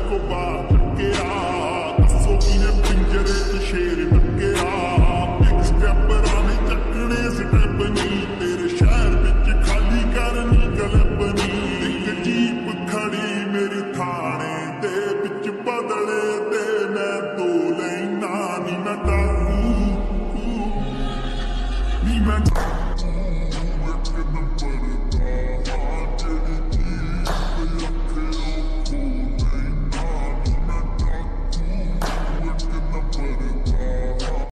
को बाहर चक्या दसो किने पिंजरे च शेर टक्या एक स्टेप राने चकने स्टेप नहीं